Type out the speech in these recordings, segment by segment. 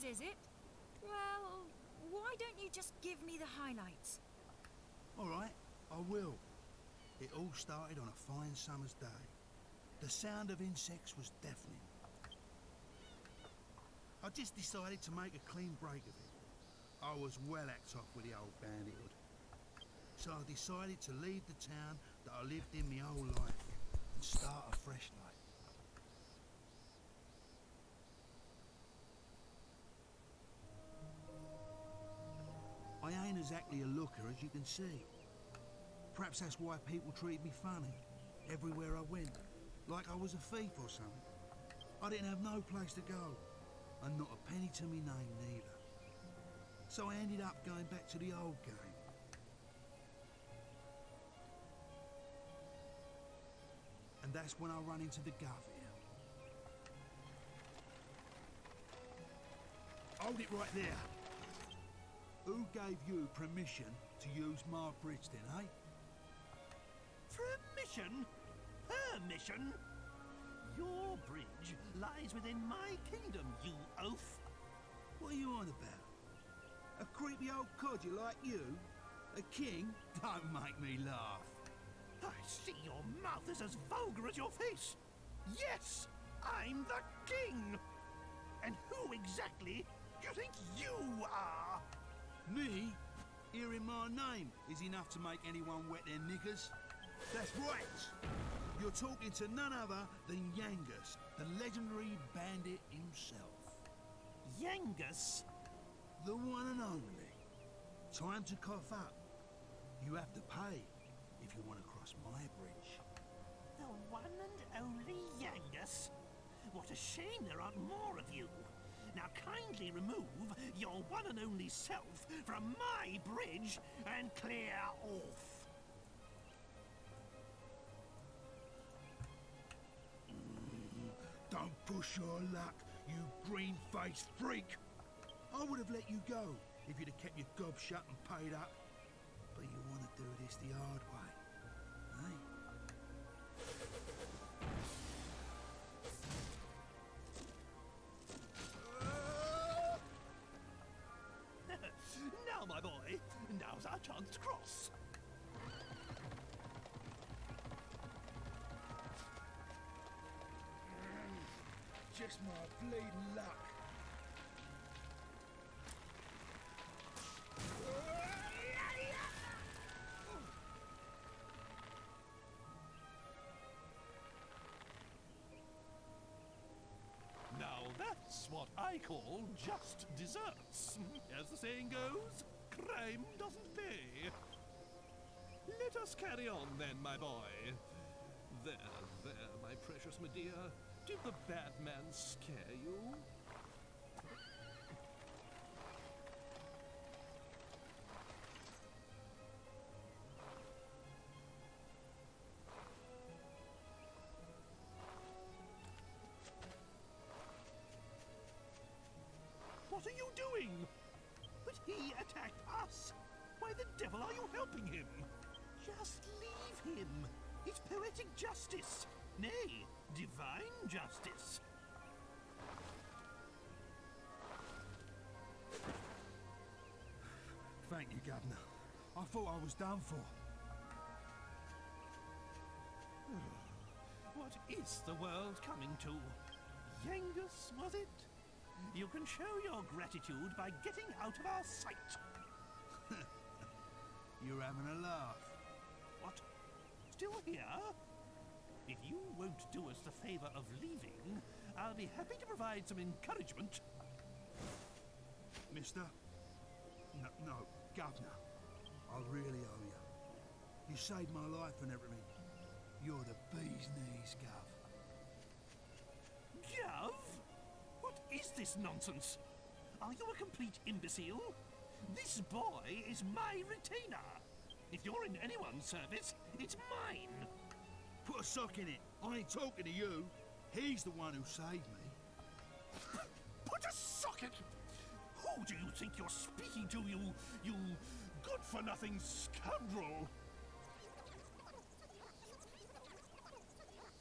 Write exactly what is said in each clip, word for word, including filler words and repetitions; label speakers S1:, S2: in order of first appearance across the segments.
S1: Yangus, is it? Well, why don't you just give me the highlights?
S2: All right, I will. It all started on a fine summer's day. The sound of insects was deafening. I just decided to make a clean break of it. I was well hacked off with the old bandithood. So I decided to leave the town that I lived in my whole life and start a fresh life. I ain't exactly a looker, as you can see. Perhaps that's why people treat me funny, everywhere I went, like I was a thief or something. I didn't have no place to go, and not a penny to me name neither. So I ended up going back to the old game. And that's when I run into the gov here. Hold it right there. Who gave you permission to use my bridge then, eh?
S3: Permission? Permission? Your bridge lies within my kingdom, you oaf.
S2: What are you on about? A creepy old codger like you? A king? Don't make me laugh.
S3: I see your mouth is as vulgar as your face. Yes, I'm the king. And who exactly do you think you are?
S2: Me? Hearing my name is enough to make anyone wet their knickers. That's right. You're talking to none other than Yangus, the legendary bandit himself.
S3: Yangus?
S2: The one and only. Time to cough up. You have to pay if you want to cross my bridge.
S3: The one and only Yangus? What a shame there aren't more of you. Now kindly remove your one and only self from my bridge and clear off.
S2: Mm, don't push your luck, you green-faced freak. I would have let you go if you'd have kept your gob shut and paid up. But you want to do this the hard way, eh?
S3: Now, my boy, now's our chance to cross.
S2: Mm, just my bleeding luck.
S3: Now that's what I call just desserts. As the saying goes, crime doesn't pay. Let us carry on then, my boy. There, there, my precious Medea. Did the bad man scare you? What are you doing? But he attacked us. Why the devil are you helping him? Just leave him. It's poetic justice. Nay, divine justice.
S2: Thank you, Governor. I thought I was done for.
S3: What is the world coming to? Yangus, was it? You can show your gratitude by getting out of our sight.
S2: You're having a laugh.
S3: What? Still here? If you won't do us the favour of leaving, I'll be happy to provide some encouragement.
S2: Mister? No, no, Governor. I really owe you. You saved my life and everything. You're the bee's knees, Gov.
S3: Gov? What is this nonsense? Are you a complete imbecile? This boy is my retainer. If you're in anyone's service, it's mine.
S2: Put a sock in it. I ain't talking to you. He's the one who saved me.
S3: Put a sock in... Who do you think you're speaking to, you... you good-for-nothing scoundrel?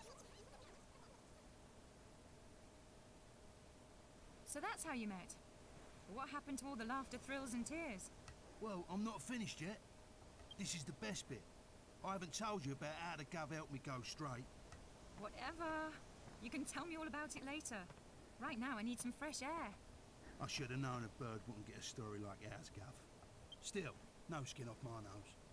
S1: So that's how you met. What happened to all the laughter, thrills and tears?
S2: Well, I'm not finished yet. This is the best bit. I haven't told you about how the Gov helped me go straight.
S1: Whatever. You can tell me all about it later. Right now, I need some fresh air.
S2: I should have known a bird wouldn't get a story like ours, Gov. Still, no skin off my nose.